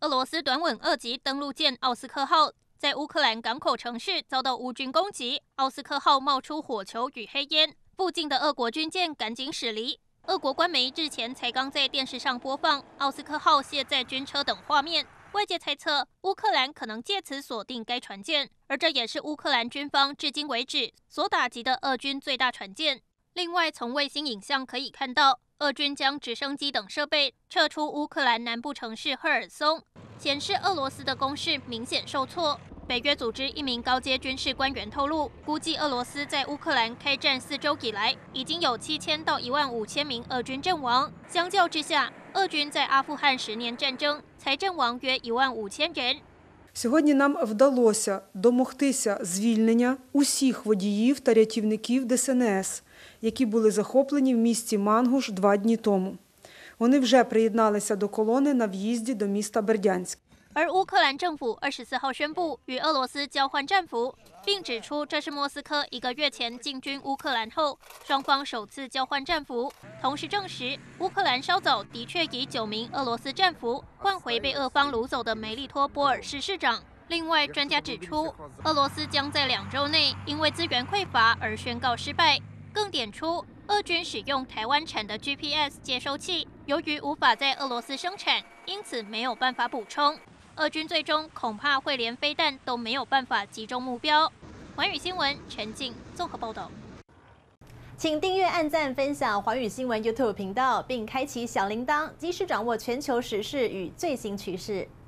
俄罗斯短吻2级登陆舰奥斯克号在乌克兰港口城市遭到乌军攻击，奥斯克号冒出火球与黑烟，附近的俄国军舰赶紧驶离。俄国官媒日前才刚在电视上播放奥斯克号卸载军车等画面，外界猜测乌克兰可能借此锁定该船舰，而这也是乌克兰军方至今为止所打击的俄军最大船舰。另外，从卫星影像可以看到，俄军将直升机等设备撤出乌克兰南部城市赫尔松，显示俄罗斯的攻势明显受挫。北约组织一名高阶军事官员透露，估计俄罗斯在乌克兰开战4周以来，已经有7000到15000名俄军阵亡。相较之下，俄军在阿富汗10年战争才阵亡约15000人。 Сьогодні нам вдалося домогтися звільнення усіх водіїв та рятівників ДСНС, які були захоплені в місті Мангуш 2 дні тому. Вони вже приєдналися до колони на в'їзді до міста Бердянськ. 而乌克兰政府24号宣布与俄罗斯交换战俘，并指出这是莫斯科1个月前进军乌克兰后，双方首次交换战俘。同时证实，乌克兰稍早的确以9名俄罗斯战俘换回被俄方掳走的梅利托波尔市市长。另外，专家指出，俄罗斯将在2周内因为资源匮乏而宣告失败。更点出，俄军使用台湾产的 GPS 接收器，由于无法在俄罗斯生产，因此没有办法补充。俄军最终恐怕会连飞弹都没有办法击中目标。寰宇新闻陈静综合报道。 请订阅、按赞、分享寰宇新闻 YouTube 频道，并开启小铃铛，及时掌握全球时事与最新趋势。